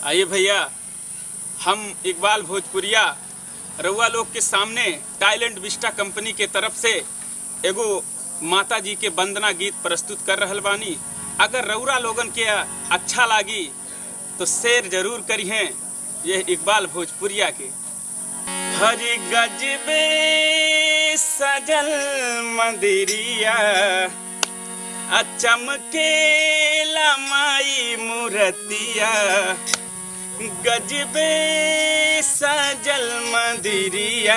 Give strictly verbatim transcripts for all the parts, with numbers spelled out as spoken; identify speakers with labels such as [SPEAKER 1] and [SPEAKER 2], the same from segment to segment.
[SPEAKER 1] आइए भैया, हम इकबाल भोजपुरिया रउआ लोग के सामने टाइलेंट विस्टा कंपनी के तरफ से एगो माता जी के वंदना गीत प्रस्तुत कर रहल बानी। अगर रउरा लोगन के अच्छा लागी तो शेयर जरूर करिए ये इकबाल भोजपुरिया के। हरि गजबे सजल मंदिरिया चमकेला माई मूर्तिया, गजबे सजल मंदिरिया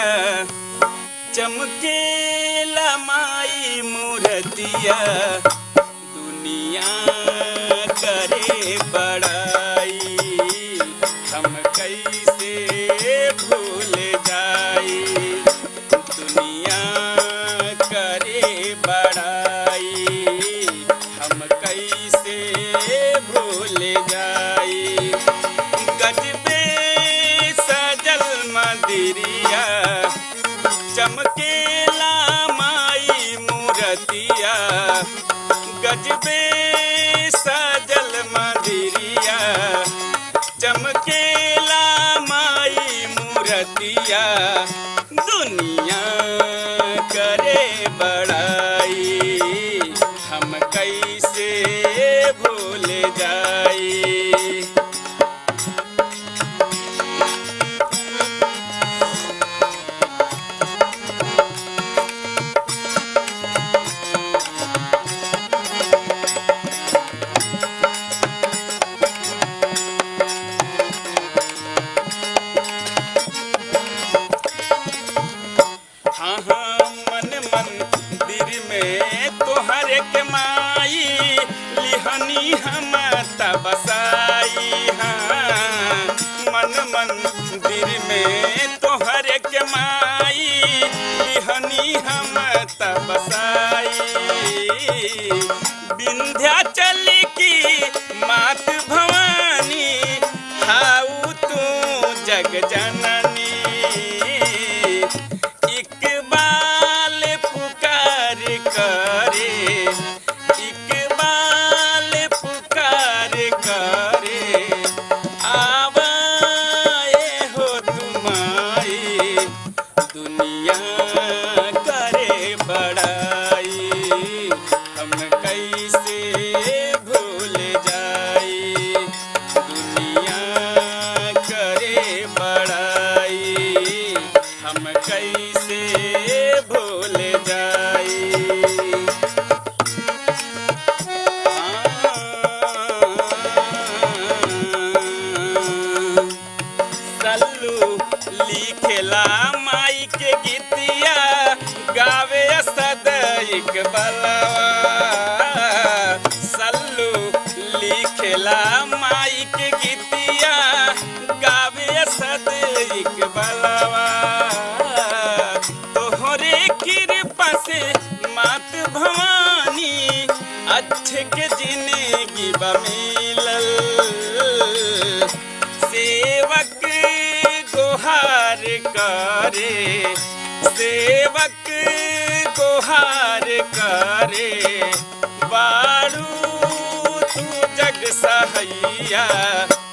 [SPEAKER 1] चमकेला माई मूर्तिया, दुनिया करे बड़ाई हम कैसे भूल जाई, दुनिया करे बड़ाई हम कैसे भूल जाई, गजबे सजल मंदिरिया चमकेला माई मूर्तिया, गजबे सजल मंदिरिया चमकेला माई मूर्तिया, दुनिया करे बड़ाई हम कैसे भूल जाई। हाँ हाँ मन मंदिर में तोहर के माई लिहनी हम तबसाई, हाँ मन मंदिर में तोहर के माई लिहनी हम तबसाई, विंध्याचल की मात भवानी हाउ तू जग जननी, इकबाल पुकार करे इकबाल पुकार करे, आवाए हो तुम्हारी दुनिया करे बड़ाई हम कैसे भूल जाई, दुनिया करे बड़ाई हम कैसे भूल जाई। सल्लू लिखेला माई के गीतिया गावे सद इकबालवा, सल्लू लिखेला माई के गीतिया गावे सद इकबालवा, तोहरे कृपा से मात भवानी अच्छे के जिंदगी बमिलल, सेवक गोहार करे सेवक गोहार करे, बारू तू जग सहैया